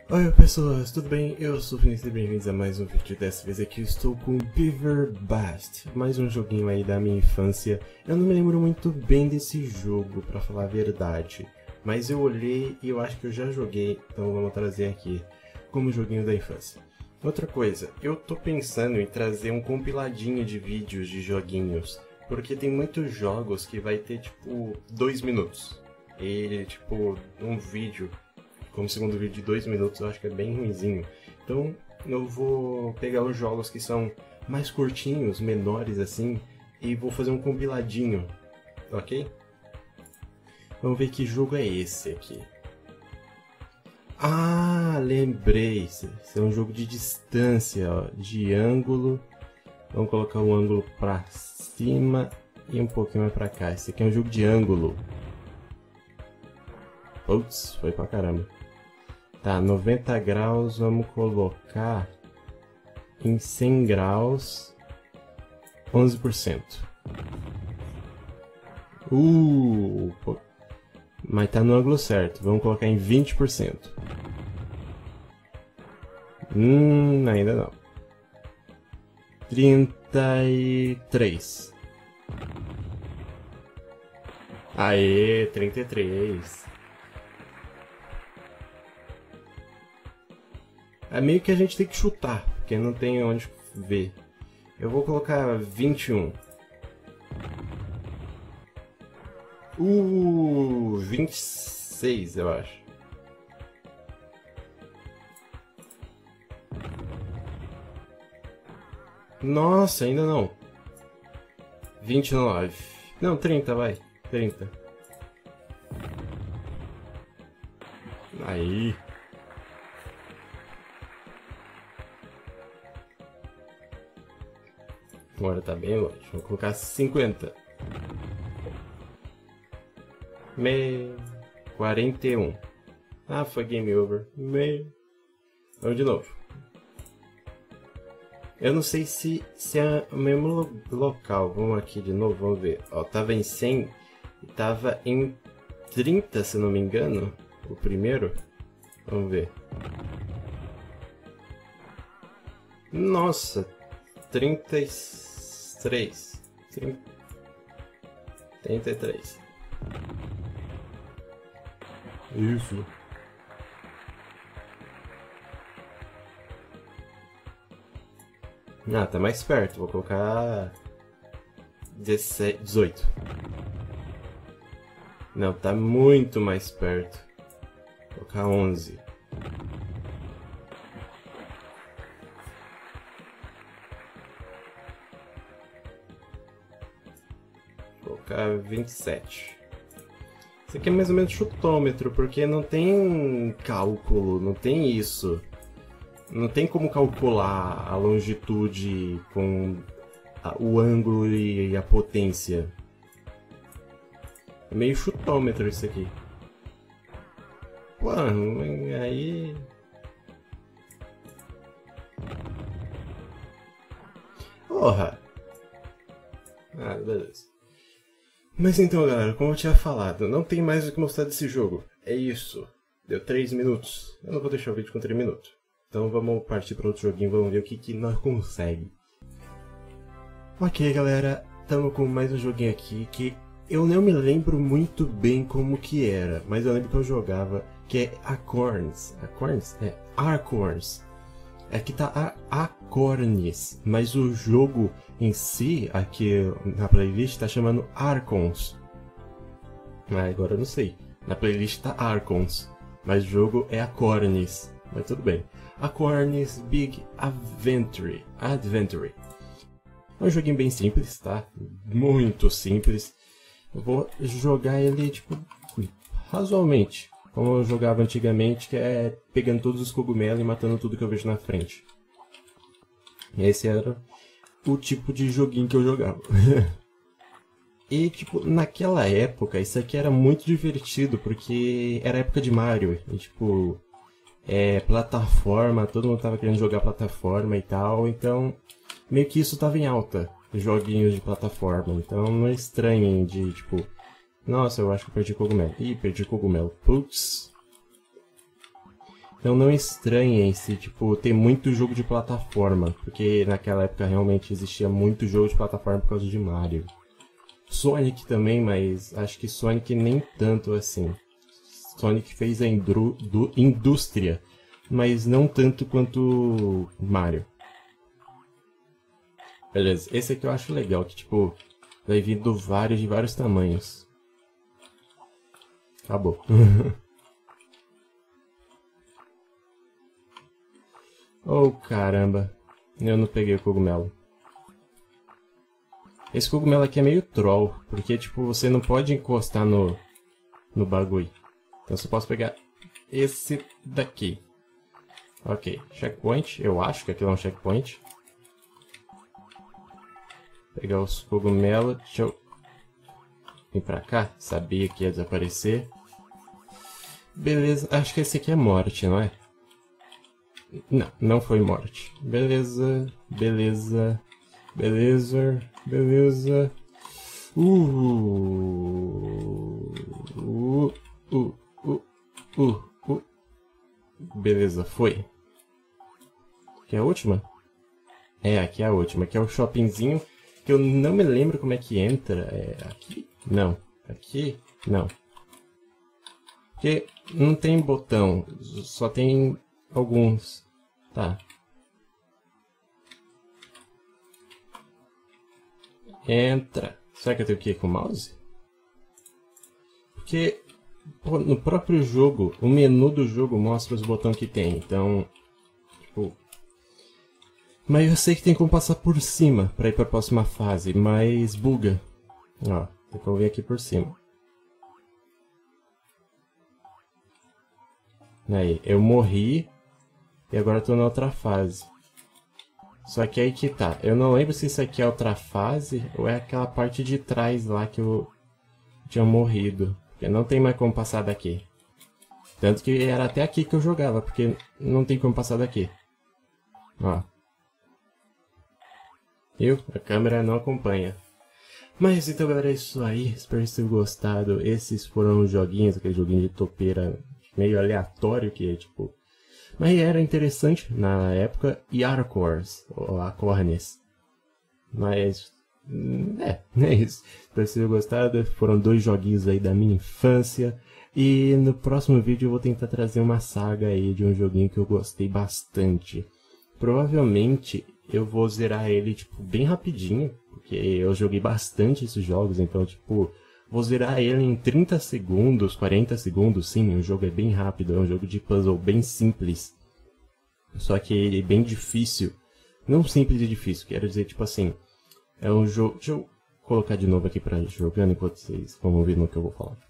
Oi pessoas, tudo bem? Eu sou o Vinícius e bem-vindos a mais um vídeo. Dessa vez aqui eu estou com Beaver Bast, mais um joguinho aí da minha infância. Eu não me lembro muito bem desse jogo, pra falar a verdade, mas eu olhei e eu acho que eu já joguei, então vamos trazer aqui como joguinho da infância. Outra coisa, eu tô pensando em trazer um compiladinho de vídeos de joguinhos, porque tem muitos jogos que vai ter tipo 2 minutos. E tipo, um vídeo como segundo vídeo de 2 minutos, eu acho que é bem ruinzinho. Então eu vou pegar os jogos que são mais curtinhos, menores assim, e vou fazer um compiladinho, ok? Vamos ver que jogo é esse aqui. Ah, lembrei! Esse é um jogo de distância, ó, de ângulo. Vamos colocar o ângulo pra cima e um pouquinho mais pra cá. Esse aqui é um jogo de ângulo. Putz, foi pra caramba. Tá, 90 graus, vamos colocar em 100 graus, 11%. Pô, mas tá no ângulo certo, vamos colocar em 20%. Ainda não. 33. Aê, 33. É meio que a gente tem que chutar, porque não tem onde ver. Eu vou colocar 21. 26, eu acho. Nossa, ainda não. 29. Não, 30, vai. 30. Aí. Agora tá bem longe. Vou colocar 50. 41. Ah, foi game over. Vamos de novo. Eu não sei se é o mesmo local. Vamos aqui de novo, vamos ver. Ó, tava em 100 e tava em 30, se não me engano. O primeiro. Vamos ver. Nossa, 33. 33. Isso. Ah, tá mais perto. Vou colocar 18. Não, tá muito mais perto. Vou colocar 11. Vou colocar 27. Isso aqui é mais ou menos chutômetro, porque não tem cálculo, não tem isso. Não tem como calcular a longitude com o ângulo e a potência. É meio chutômetro isso aqui. Pô, aí... Porra! Ah, beleza. Mas então, galera, como eu tinha falado, não tem mais o que mostrar desse jogo. É isso. Deu 3 minutos. Eu não vou deixar o vídeo com 3 minutos. Então vamos partir para outro joguinho, vamos ver o que nós consegue. Ok, galera, estamos com mais um joguinho aqui que eu não me lembro muito bem como que era, mas eu lembro que eu jogava, que é Acorns. Acorns? É, Acorns. Aqui tá Acorns, mas o jogo em si, aqui na playlist, tá chamando Archons. Agora eu não sei. Na playlist tá Archons, mas o jogo é Acorns. Mas tudo bem. Acorns Big Adventure. É um joguinho bem simples, tá? Muito simples. Eu vou jogar ele, tipo, razoavelmente. Como eu jogava antigamente, que é pegando todos os cogumelos e matando tudo que eu vejo na frente. Esse era o tipo de joguinho que eu jogava. E, tipo, naquela época, isso aqui era muito divertido, porque era a época de Mario. E, tipo, plataforma, todo mundo tava querendo jogar plataforma e tal, então meio que isso tava em alta, joguinhos de plataforma. Então não é estranho de, tipo, nossa, eu acho que eu perdi cogumelo. Ih, perdi cogumelo. Putz. Então não estranhem se, tipo, tem muito jogo de plataforma, porque naquela época realmente existia muito jogo de plataforma por causa de Mario. Sonic também, mas acho que Sonic nem tanto assim. Sonic fez a indústria, mas não tanto quanto Mario. Beleza, esse aqui eu acho legal, que tipo, vai vindo vários de vários tamanhos. Acabou. Oh, caramba. Eu não peguei o cogumelo. Esse cogumelo aqui é meio troll, porque tipo, você não pode encostar no bagulho. Então você pode pegar esse daqui. Ok, checkpoint. Eu acho que aquilo é um checkpoint. Pegar os cogumelos. Deixa eu vir pra cá. Sabia que ia desaparecer. Beleza, acho que esse aqui é morte, não é? Não, não foi morte. Beleza, beleza, beleza, beleza. Beleza, foi. Aqui é a última? É, aqui é a última. Aqui é o shoppingzinho, que eu não me lembro como é que entra. É aqui? Não. Aqui? Não. Porque não tem botão, só tem alguns. Tá. Entra. Será que eu tenho que ir com o mouse? Porque pô, no próprio jogo, o menu do jogo mostra os botões que tem. Então, tipo... Mas eu sei que tem como passar por cima pra ir pra próxima fase, mas buga. Ó, tem como vir aqui por cima. Aí, eu morri e agora tô na outra fase. Só que aí que tá, eu não lembro se isso aqui é outra fase ou é aquela parte de trás lá que eu tinha morrido. Porque não tem mais como passar daqui. Tanto que era até aqui que eu jogava, porque não tem como passar daqui. Ó. Viu? A câmera não acompanha. Mas então galera, é isso aí. Espero que vocês tenham gostado. Esses foram os joguinhos, aquele joguinho de topeira meio aleatório que é tipo... Mas era interessante na época. E Arcors, ou Acornes. Mas... é isso. Espero que vocês tenham gostado. Foram 2 joguinhos aí da minha infância. E no próximo vídeo eu vou tentar trazer uma saga aí de um joguinho que eu gostei bastante. Provavelmente eu vou zerar ele tipo bem rapidinho, porque eu joguei bastante esses jogos, então tipo, vou zerar ele em 30 segundos, 40 segundos, sim, o jogo é bem rápido, é um jogo de puzzle bem simples. Só que ele é bem difícil. Não simples e difícil, quero dizer tipo assim, é um jogo... Deixa eu colocar de novo aqui pra jogando enquanto vocês vão ouvir no que eu vou falar.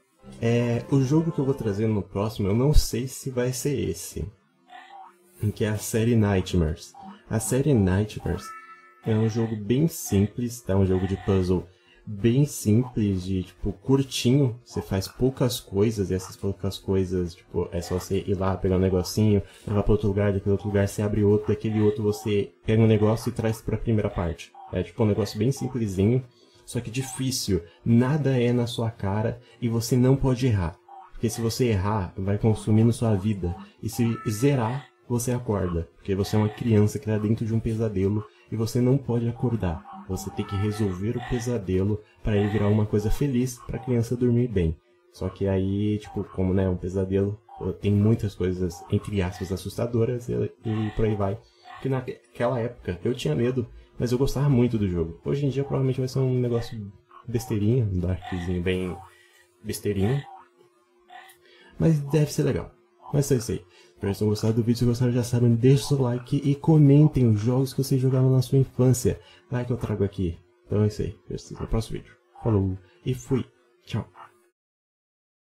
O jogo que eu vou trazer no próximo, eu não sei se vai ser esse. Que é a série Nightmares. A série Nightmares é um jogo bem simples, tá? Um jogo de puzzle bem simples, de tipo, curtinho. Você faz poucas coisas, e essas poucas coisas, tipo, é só você ir lá, pegar um negocinho, levar para outro lugar, daquele outro lugar você abre outro, daquele outro você pega um negócio e traz pra primeira parte. É tipo um negócio bem simplesinho, só que difícil. Nada é na sua cara e você não pode errar. Porque se você errar, vai consumindo sua vida. E se zerar, você acorda, porque você é uma criança que está dentro de um pesadelo e você não pode acordar. Você tem que resolver o pesadelo para ele virar uma coisa feliz para a criança dormir bem. Só que aí, tipo, como né, um pesadelo, tem muitas coisas, entre aspas, assustadoras e por aí vai. Que naquela época eu tinha medo, mas eu gostava muito do jogo. Hoje em dia provavelmente vai ser um negócio besteirinha, um darkzinho bem besteirinho. Mas deve ser legal. Mas é isso aí. Espero que tenham gostado do vídeo. Se gostaram, já sabem, deixa o seu like e comentem os jogos que vocês jogaram na sua infância. Lá que eu trago aqui. Então é isso aí. Vejo vocês no próximo vídeo. Falou e fui. Tchau.